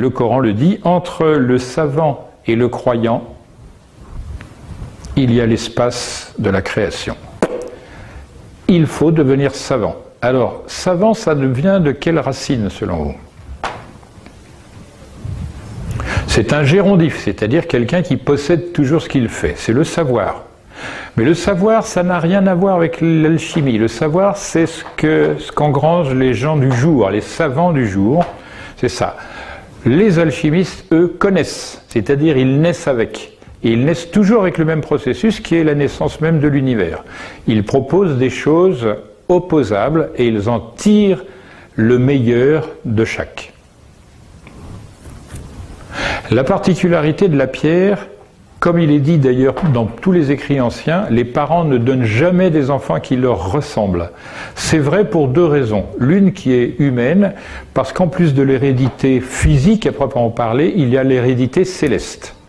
le Coran le dit, entre le savant et le croyant, il y a l'espace de la création. Il faut devenir savant. Alors, savant, ça vient de quelle racine selon vous? C'est un gérondif, c'est-à-dire quelqu'un qui possède toujours ce qu'il fait. C'est le savoir. Mais le savoir, ça n'a rien à voir avec l'alchimie. Le savoir, c'est ce qu'engrangent les gens du jour, les savants du jour. C'est ça. Les alchimistes, eux, connaissent, c'est-à-dire ils naissent avec. Et ils naissent toujours avec le même processus qui est la naissance même de l'univers. Ils proposent des choses opposables et ils en tirent le meilleur de chaque. La particularité de la pierre, comme il est dit d'ailleurs dans tous les écrits anciens, les parents ne donnent jamais des enfants qui leur ressemblent. C'est vrai pour deux raisons. L'une qui est humaine, parce qu'en plus de l'hérédité physique à proprement parler, il y a l'hérédité céleste.